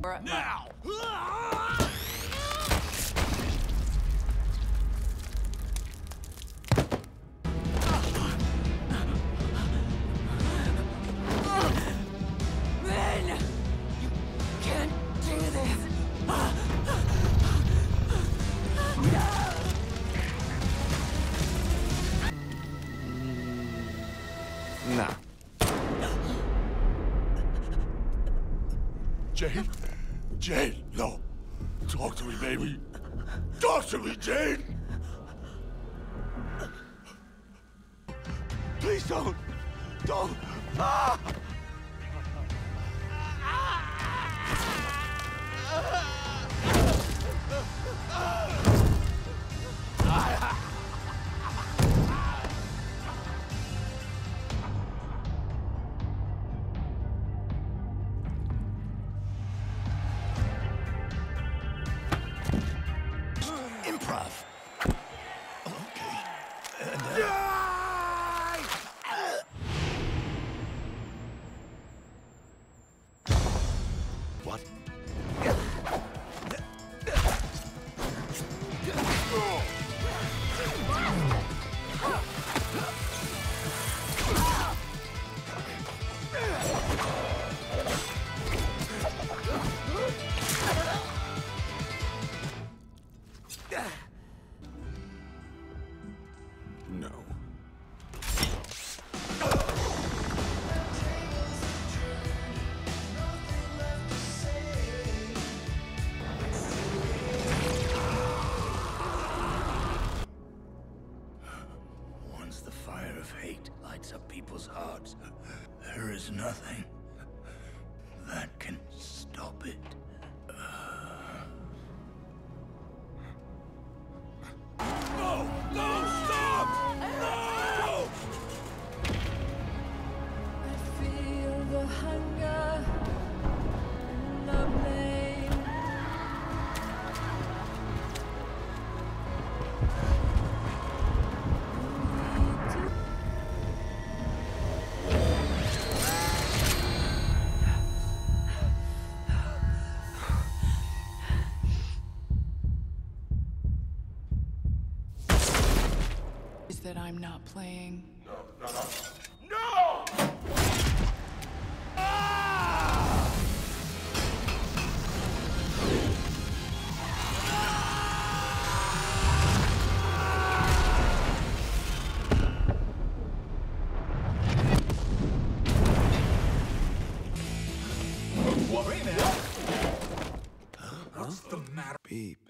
Now! Men! You can't do this! Nah. Jane? Jane, no. Talk to me, baby. Talk to me, Jane! Please don't! Don't! Ah! Improv. Okay. What? No. Once the fire of hate lights up people's hearts, there is nothing that can stop it. No! No! Stop! No! I feel the hunger and the pain. Is that I'm not playing. No! No! Ah! What's the matter? Beep.